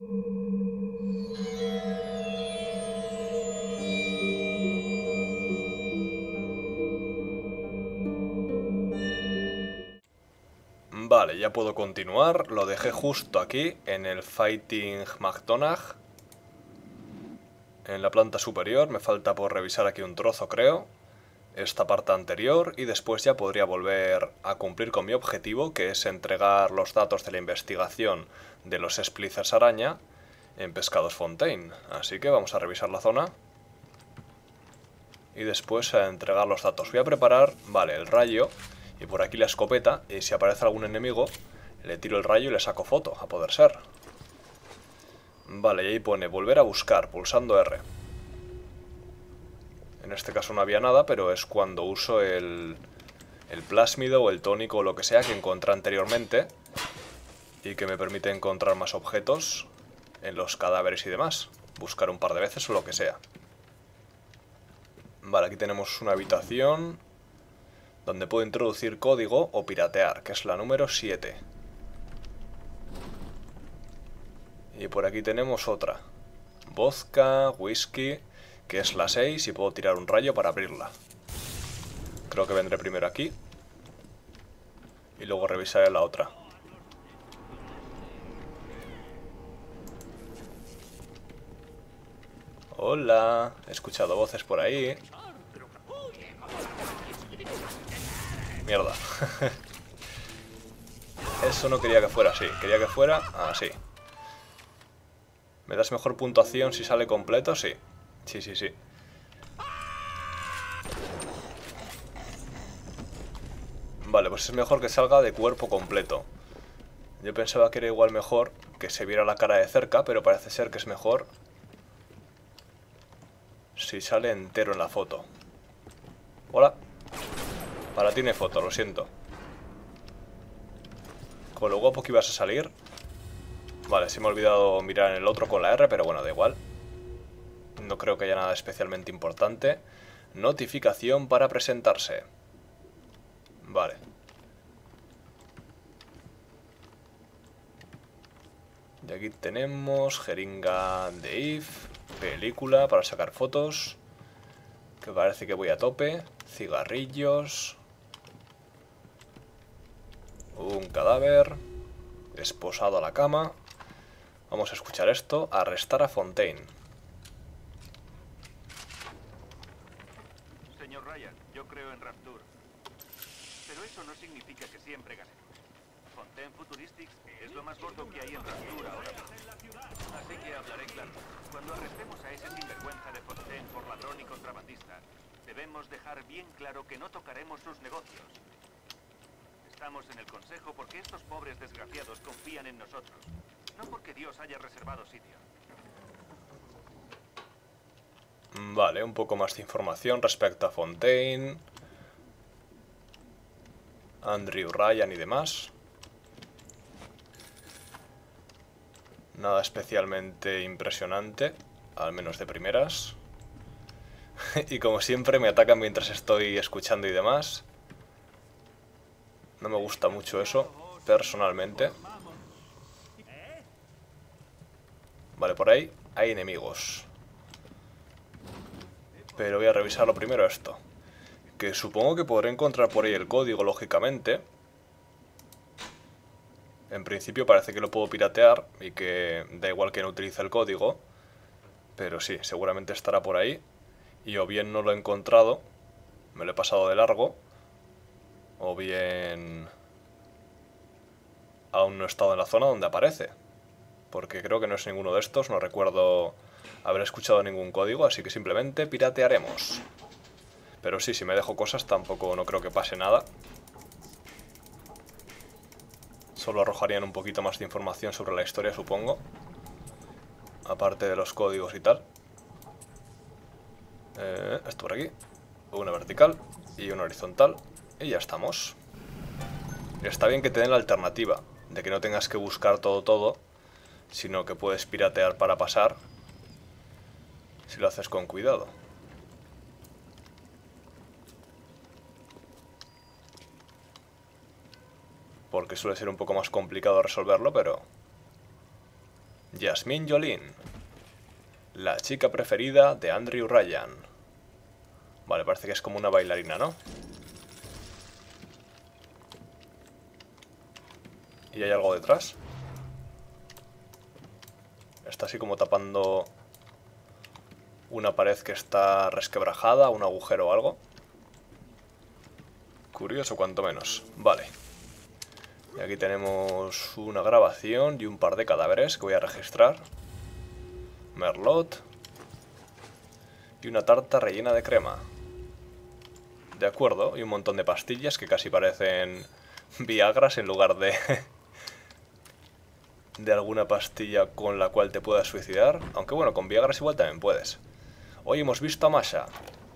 Vale, ya puedo continuar. Lo dejé justo aquí, en el Fighting McDonagh. En la planta superior. Me falta por revisar aquí un trozo, creo. Esta parte anterior. Y después ya podría volver a cumplir con mi objetivo, que es entregar los datos de la investigación de los Splicers araña en Pescados Fontaine. Así que vamos a revisar la zona. Y después a entregar los datos. Voy a preparar, vale, el rayo. Y por aquí la escopeta. Y si aparece algún enemigo, le tiro el rayo y le saco foto, a poder ser. Vale, y ahí pone volver a buscar, pulsando R. En este caso no había nada, pero es cuando uso el plásmido o el tónico o lo que sea que encontré anteriormente. Y que me permite encontrar más objetos en los cadáveres y demás. Buscar un par de veces o lo que sea. Vale, aquí tenemos una habitación donde puedo introducir código o piratear, que es la número 7. Y por aquí tenemos otra. Vodka, whisky, que es la 6 y puedo tirar un rayo para abrirla. Creo que vendré primero aquí. Y luego revisaré la otra. Hola, he escuchado voces por ahí. Mierda. Eso no quería que fuera así. Quería que fuera así. ¿Me das mejor puntuación si sale completo? Sí. Sí, sí, sí. Vale, pues es mejor que salga de cuerpo completo. Yo pensaba que era igual mejor que se viera la cara de cerca, pero parece ser que es mejor si sale entero en la foto. Hola. Para ti no hay foto, lo siento. Con lo guapo que ibas a salir. Vale, se me ha olvidado mirar en el otro con la R, pero bueno, da igual. No creo que haya nada especialmente importante. Notificación para presentarse. Vale. Y aquí tenemos jeringa de IF, película para sacar fotos, que parece que voy a tope, cigarrillos, un cadáver, esposado a la cama. Vamos a escuchar esto, arrestar a Fontaine. Señor Ryan, yo creo en Rapture. Pero eso no significa que siempre ganemos. Fontaine Futuristics es lo más gordo que hay en Rapture ahora mismo. Así que hablaré claro. Cuando arrestemos a ese sinvergüenza de Fontaine por ladrón y contrabandista, debemos dejar bien claro que no tocaremos sus negocios. Estamos en el consejo porque estos pobres desgraciados confían en nosotros. No porque Dios haya reservado sitio. Vale, un poco más de información respecto a Fontaine, Andrew Ryan y demás. Nada especialmente impresionante, al menos de primeras. Y como siempre me atacan mientras estoy escuchando y demás. No me gusta mucho eso, personalmente. Vale, por ahí hay enemigos. Pero voy a revisarlo primero esto. Que supongo que podré encontrar por ahí el código, lógicamente. En principio parece que lo puedo piratear y que da igual que no utilice el código. Pero sí, seguramente estará por ahí. Y o bien no lo he encontrado, me lo he pasado de largo, o bien aún no he estado en la zona donde aparece. Porque creo que no es ninguno de estos, no recuerdo haber escuchado ningún código, así que simplemente piratearemos. Pero sí, si me dejo cosas tampoco no creo que pase nada. Solo arrojarían un poquito más de información sobre la historia, supongo. Aparte de los códigos y tal. Esto por aquí. Una vertical y una horizontal. Y ya estamos. Está bien que te den la alternativa de que no tengas que buscar todo, sino que puedes piratear para pasar si lo haces con cuidado. Porque suele ser un poco más complicado resolverlo, pero Jasmine Jolin. La chica preferida de Andrew Ryan. Vale, parece que es como una bailarina, ¿no? ¿Y hay algo detrás? Está así como tapando una pared que está resquebrajada, un agujero o algo. Curioso cuanto menos. Vale. Y aquí tenemos una grabación y un par de cadáveres que voy a registrar. Merlot. Y una tarta rellena de crema. De acuerdo, y un montón de pastillas que casi parecen Viagras en lugar de alguna pastilla con la cual te puedas suicidar. Aunque bueno, con Viagras igual también puedes. Hoy hemos visto a Masha.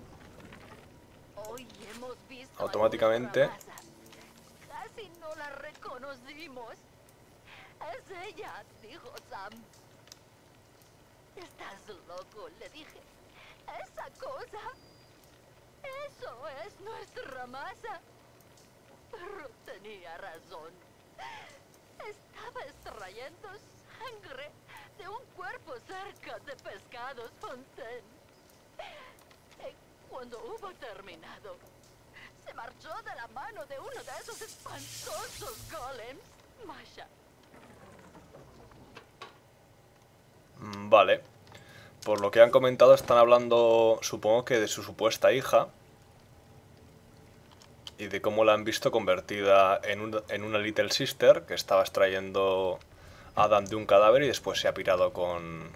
Automáticamente. Casi no la reconocimos. Es ella, dijo Sam. Estás loco, le dije. Esa cosa. Eso es nuestra masa. Pero tenía razón. Estaba extrayendo sangre de un cuerpo cerca de Pescados Fontaine. Cuando hubo terminado, se marchó de la mano de uno de esos espantosos golems, Masha. Vale. Por lo que han comentado, están hablando, supongo que de su supuesta hija. Y de cómo la han visto convertida en una Little Sister, que estaba extrayendo a Adam de un cadáver y después se ha pirado con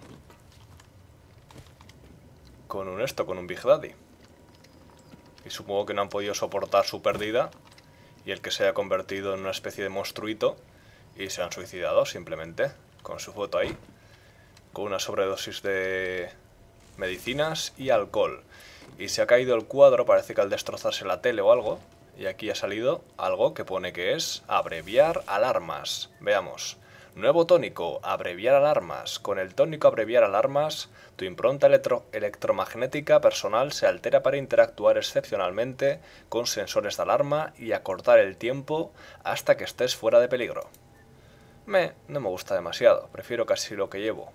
un Big Daddy. Y supongo que no han podido soportar su pérdida y el que se haya convertido en una especie de monstruito y se han suicidado simplemente, con su foto ahí, con una sobredosis de medicinas y alcohol. Y se ha caído el cuadro, parece que al destrozarse la tele o algo. Y aquí ha salido algo que pone que es abreviar alarmas. Veamos. Nuevo tónico, abreviar alarmas. Con el tónico abreviar alarmas, tu impronta electromagnética personal se altera para interactuar excepcionalmente con sensores de alarma y acortar el tiempo hasta que estés fuera de peligro. No me gusta demasiado, prefiero casi lo que llevo.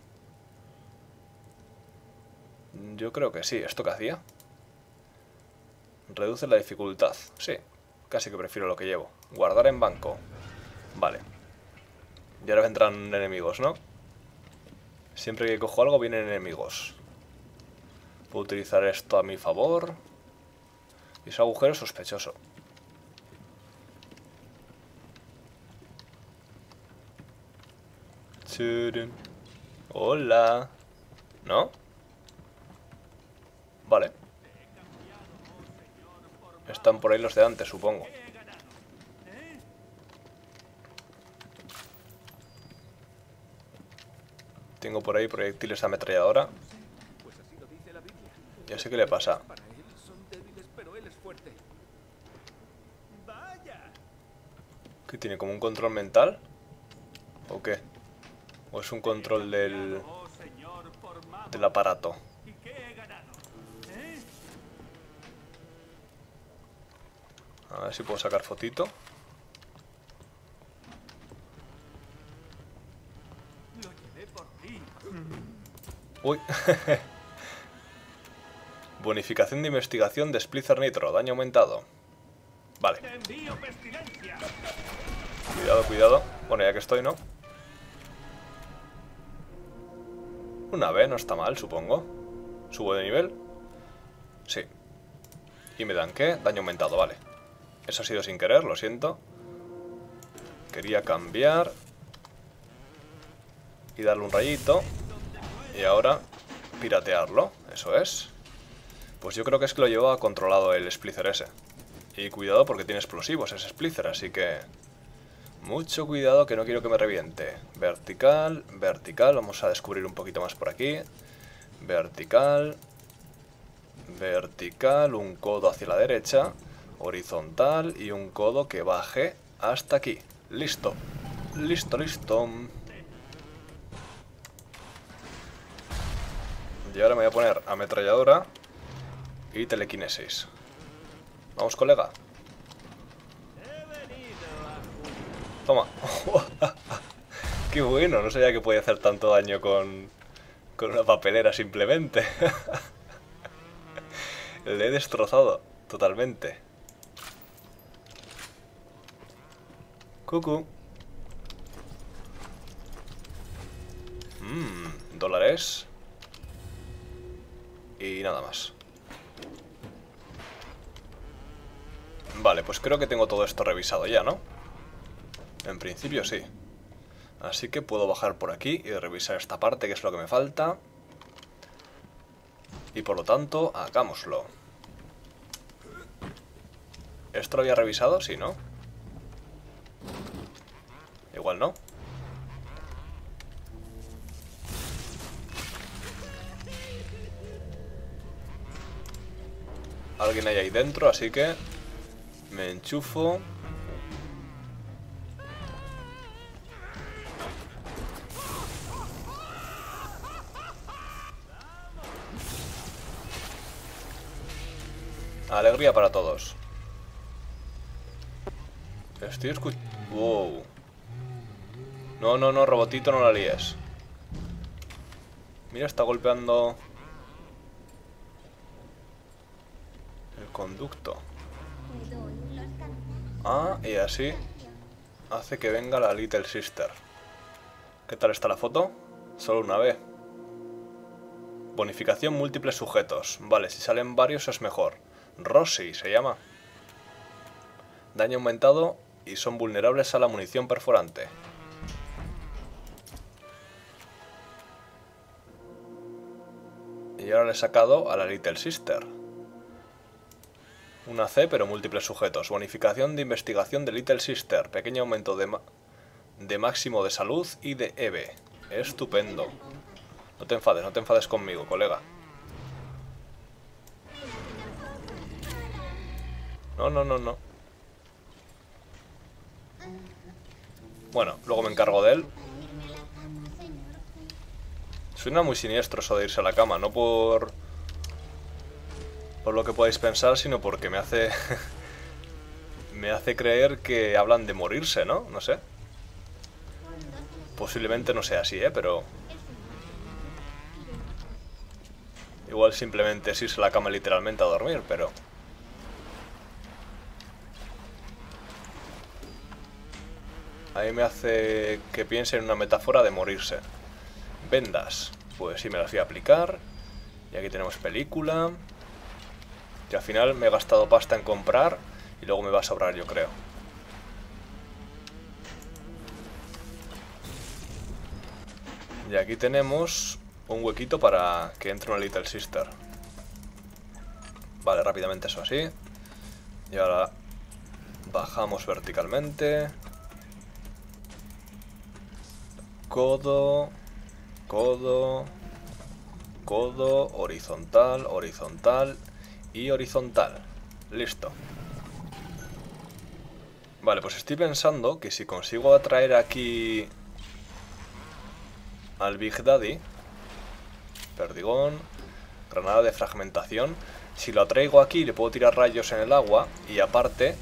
Yo creo que sí, ¿esto qué hacía? Reduce la dificultad, sí, casi que prefiero lo que llevo. Guardar en banco. Vale. Y ahora vendrán enemigos, ¿no? Siempre que cojo algo vienen enemigos. Puedo utilizar esto a mi favor. Y ese agujero es sospechoso. Hola. ¿No? Vale. Están por ahí los de antes, supongo. Tengo por ahí proyectiles de ametralladora. Ya sé qué le pasa. ¿Qué tiene? ¿Como un control mental? ¿O qué? ¿O es un control del aparato? A ver si puedo sacar fotito. Uy. Bonificación de investigación de Splicer Nitro. Daño aumentado. Vale. Cuidado, cuidado. Bueno, ya que estoy, ¿no? Una B, no está mal, supongo. ¿Subo de nivel? Sí. ¿Y me dan qué? Daño aumentado, vale. Eso ha sido sin querer, lo siento. Quería cambiar y darle un rayito. Y ahora piratearlo, eso es. Pues yo creo que es que lo llevaba controlado el Splicer ese. Y cuidado porque tiene explosivos ese Splicer, así que... mucho cuidado que no quiero que me reviente. Vertical, vertical, vamos a descubrir un poquito más por aquí. Vertical, vertical, un codo hacia la derecha. Horizontal y un codo que baje hasta aquí. Listo, listo, listo. Y ahora me voy a poner ametralladora y telequinesis. Vamos, colega. Qué bueno, no sabía que podía hacer tanto daño con una papelera simplemente. Le he destrozado totalmente. Cucú. Dólares. Y nada más. Vale, pues creo que tengo todo esto revisado ya, ¿no? En principio sí. Así que puedo bajar por aquí y revisar esta parte, que es lo que me falta. Y por lo tanto, hagámoslo. ¿Esto lo había revisado? Sí, ¿no? Igual no. Alguien hay ahí dentro, así que me enchufo. Alegría para todos. Estoy escuchando... Wow. No, no, no, robotito, no la líes. Mira, está golpeando el conducto. Ah, y así hace que venga la Little Sister. ¿Qué tal está la foto? Solo una B. Bonificación múltiples sujetos. Vale, si salen varios es mejor. Rosy se llama. Daño aumentado y son vulnerables a la munición perforante. Y ahora le he sacado a la Little Sister. Una C, pero múltiples sujetos. Bonificación de investigación de Little Sister. Pequeño aumento de máximo de salud y de EV. Estupendo. No te enfades conmigo, colega. No, no, no, no. Bueno, luego me encargo de él. Suena muy siniestro eso de irse a la cama, no por lo que podáis pensar, sino porque me hace me hace creer que hablan de morirse, ¿no? No sé. Posiblemente no sea así, pero igual simplemente es irse a la cama literalmente a dormir, pero a mí me hace que piense en una metáfora de morirse. Vendas, pues sí me las voy a aplicar. Y aquí tenemos película, que al final me he gastado pasta en comprar y luego me va a sobrar, yo creo. Y aquí tenemos un huequito para que entre una Little Sister. Vale, rápidamente eso así. Y ahora bajamos verticalmente. Codo, codo, codo, horizontal, horizontal y horizontal. Listo. Vale, pues estoy pensando que si consigo atraer aquí al Big Daddy, perdigón, granada de fragmentación, si lo atraigo aquí le puedo tirar rayos en el agua y aparte...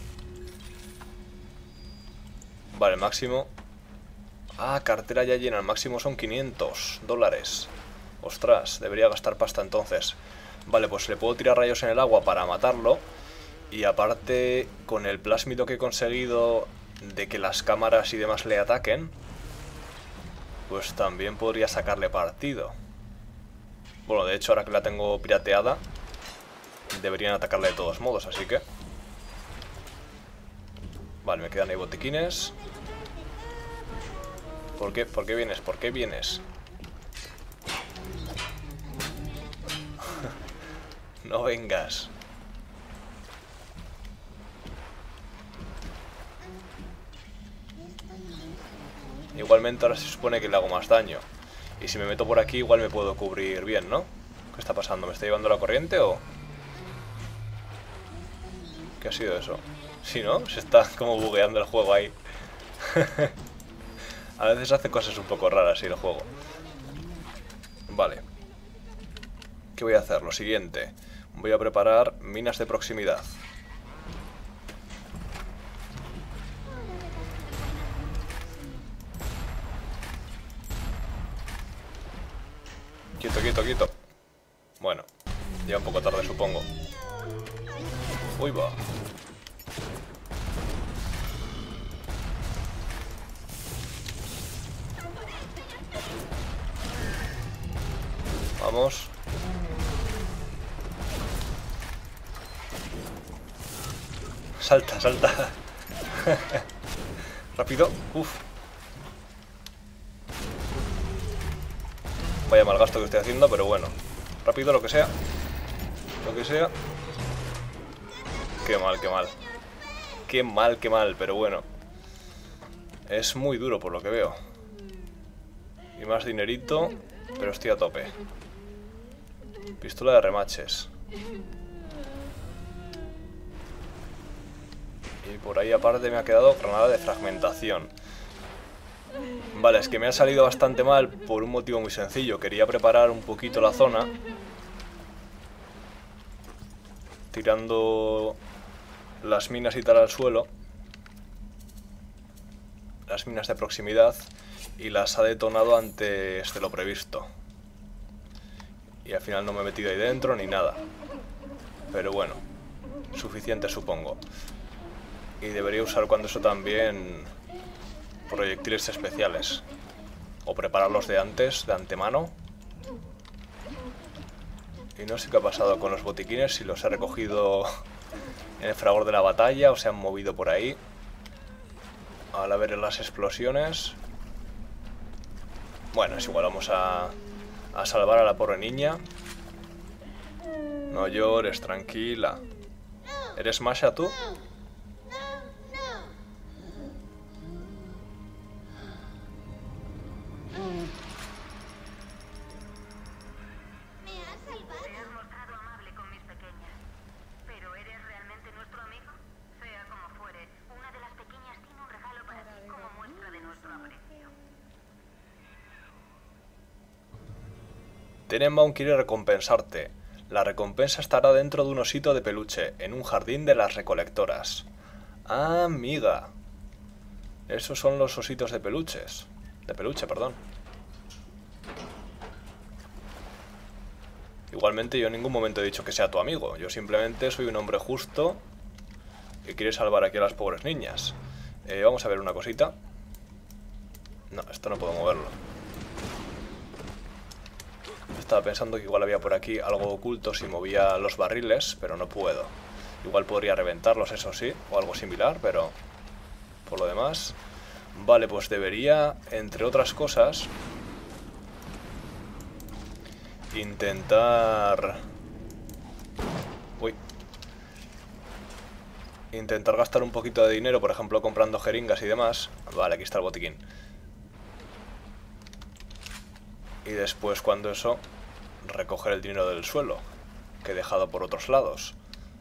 Vale, máximo... Ah, cartera ya llena, el máximo son 500 dólares. Ostras, debería gastar pasta entonces. Vale, pues le puedo tirar rayos en el agua para matarlo. Y aparte, con el plásmido que he conseguido de que las cámaras y demás le ataquen, pues también podría sacarle partido. Bueno, de hecho, ahora que la tengo pirateada, deberían atacarle de todos modos, así que... Vale, me quedan ahí botiquines. ¿Por qué? ¿Por qué vienes? ¿Por qué vienes? No vengas. Igualmente ahora se supone que le hago más daño. Y si me meto por aquí igual me puedo cubrir bien, ¿no? ¿Qué está pasando? ¿Me está llevando la corriente o...? ¿Qué ha sido eso? Sí, ¿no? Se está como bugueando el juego ahí. A veces hace cosas un poco raras, sí, el juego. Vale. ¿Qué voy a hacer? Lo siguiente. Voy a preparar minas de proximidad. Quieto, quieto, quieto. Bueno, ya un poco tarde, supongo. Uy, va. Vamos. Salta, salta. Rápido. Uf. Vaya mal gasto que estoy haciendo, pero bueno. Rápido, lo que sea. Lo que sea. Qué mal, qué mal. Qué mal, qué mal, pero bueno. Es muy duro por lo que veo. Y más dinerito, pero estoy a tope. Pistola de remaches. Y por ahí aparte me ha quedado granada de fragmentación. Vale, es que me ha salido bastante mal por un motivo muy sencillo. Quería preparar un poquito la zona, tirando las minas y tal al suelo. Las minas de proximidad. Y las ha detonado antes de lo previsto. Y al final no me he metido ahí dentro ni nada. Pero bueno, suficiente supongo. Y debería usar cuando eso también proyectiles especiales. O prepararlos de antes, de antemano. Y no sé qué ha pasado con los botiquines, si los he recogido en el fragor de la batalla o se han movido por ahí. Al ver las explosiones. Bueno, es igual, vamos a salvar a la pobre niña. No llores, tranquila. ¿Eres Masha tú? Tenenbaum quiere recompensarte. La recompensa estará dentro de un osito de peluche, en un jardín de las recolectoras. Ah, amiga. Esos son los ositos de peluches. De peluche, perdón. Igualmente yo en ningún momento he dicho que sea tu amigo. Yo simplemente soy un hombre justo que quiere salvar aquí a las pobres niñas. Vamos a ver una cosita. No, esto no puedo moverlo. Estaba pensando que igual había por aquí algo oculto si movía los barriles, pero no puedo. Igual podría reventarlos, eso sí, o algo similar, pero por lo demás... Vale, pues debería, entre otras cosas, intentar... Uy. Intentar gastar un poquito de dinero, por ejemplo, comprando jeringas y demás. Vale, aquí está el botiquín. Y después, cuando eso, recoger el dinero del suelo, que he dejado por otros lados.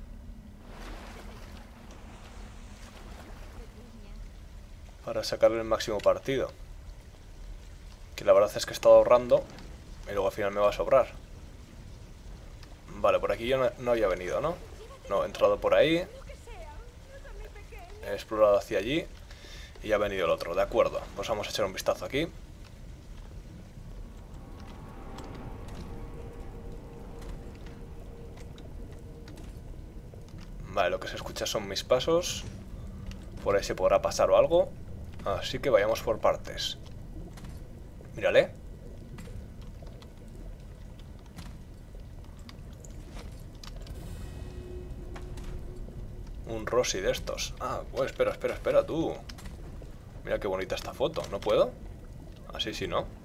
Para sacarle el máximo partido. Que la verdad es que he estado ahorrando y luego al final me va a sobrar. Vale, por aquí yo no había venido, ¿no? No, he entrado por ahí. He explorado hacia allí y ya ha venido el otro, de acuerdo. Pues vamos a echar un vistazo aquí. Vale, lo que se escucha son mis pasos. Por ahí se podrá pasar o algo. Así que vayamos por partes. Mírale. Un Rossi de estos. Ah, pues espera tú. Mira qué bonita esta foto. ¿No puedo? Así sí, ¿no?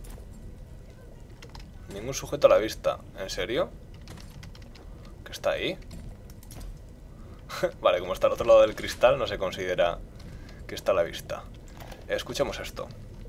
Ningún sujeto a la vista. ¿En serio? ¿Qué está ahí? Vale, como está al otro lado del cristal, no se considera que está a la vista. Escuchemos esto.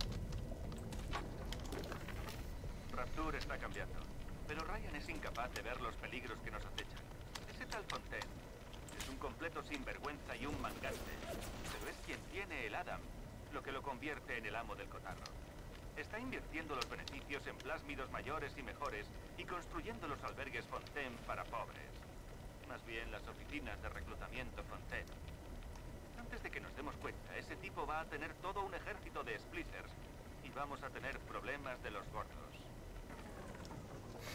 Rapture está cambiando, pero Ryan es incapaz de ver los peligros que nos acechan. Ese tal Fontaine es un completo sinvergüenza y un mangante, pero es quien tiene el Adam, lo que lo convierte en el amo del cotarro. Está invirtiendo los beneficios en plásmidos mayores y mejores y construyendo los albergues Fontaine para pobres. Más bien las oficinas de reclutamiento Fontaine. Antes de que nos demos cuenta, ese tipo va a tener todo un ejército de splitters y vamos a tener problemas de los gordos.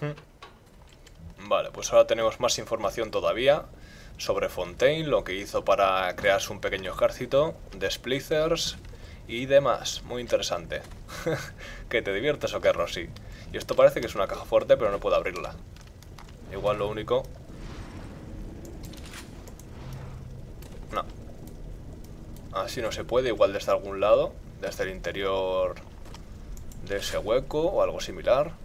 Vale, pues ahora tenemos más información todavía sobre Fontaine, lo que hizo para crearse un pequeño ejército de Splicers y demás. Muy interesante. ¿Que te diviertes o qué, Rosy? Y esto parece que es una caja fuerte, pero no puedo abrirla. Igual lo único... No. Así no se puede, igual desde algún lado, desde el interior de ese hueco o algo similar.